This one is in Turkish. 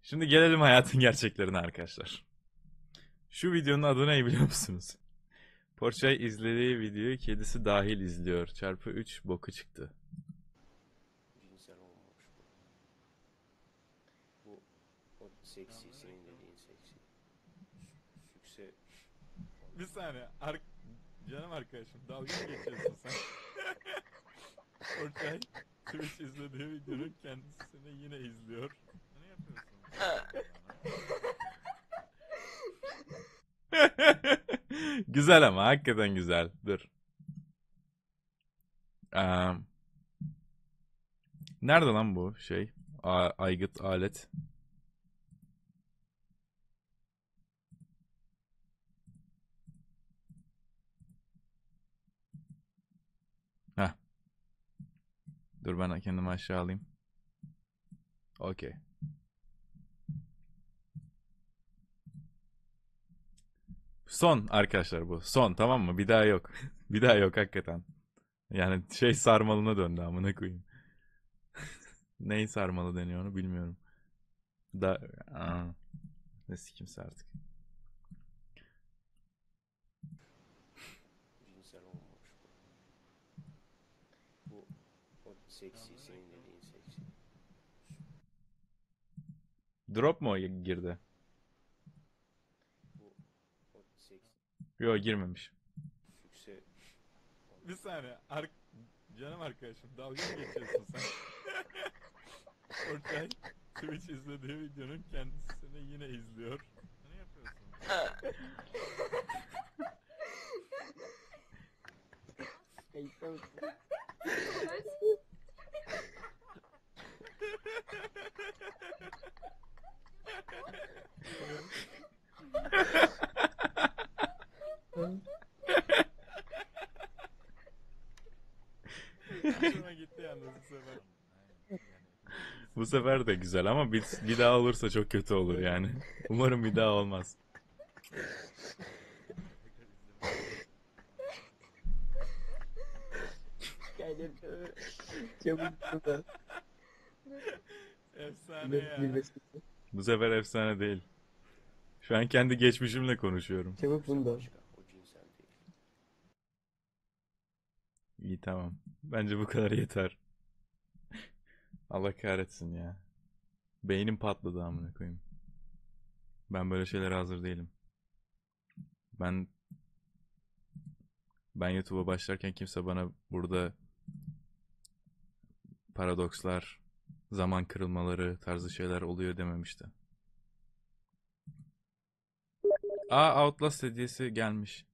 Şimdi gelelim hayatın gerçeklerine arkadaşlar. Şu videonun adı ne biliyor musunuz? Porçay izlediği videoyu kedisi dahil izliyor. Çarpı 3 boku çıktı. Cinsel olmamış bu. Bu o seksi, senin dediğin seksi. Sükse. Bir saniye. Canım arkadaşım dalga mı geçiyorsun sen? Porçay Twitch izlediği videonun kendisini yine izliyor. Ne yapıyorsun? Güzel ama hakikaten güzel. Dur. Eee, nerede lan bu şey? Aygıt alet. Heh. Dur ben kendimi aşağı alayım. Okey. Son arkadaşlar bu. Son, tamam mı? Bir daha yok. Bir daha yok hakikaten. Yani şey sarmalına döndü amına koyayım. Neyi sarmalı deniyor onu bilmiyorum. Da Aa, ne sikimse artık. Cinsel olmamış bu. Bu o seksi, senin dediğin seksi. Drop mu girdi? Bu o seksi. Yok girmemiş. Sükse. Bir saniye. Canım arkadaşım dalga mı geçiyorsun sen? Orçay Twitch izlediği videonun kendisini yine izliyor. Ne yapıyorsun? Hoşuma gitti yalnız bu sefer. Bu sefer de güzel ama bir daha olursa çok kötü olur yani. Umarım bir daha olmaz. Çabuk burada. Efsane ya. Bu sefer efsane değil. Şu an kendi geçmişimle konuşuyorum. Çabuk bunda. Başka. O cinsel değil. İyi tamam. Bence bu kadar yeter. Allah kahretsin ya. Beynim patladı amına koyayım. Ben böyle şeylere hazır değilim. Ben ben YouTube'a başlarken kimse bana burada paradokslar, zaman kırılmaları tarzı şeyler oluyor dememişti. Outlast hediyesi gelmiş.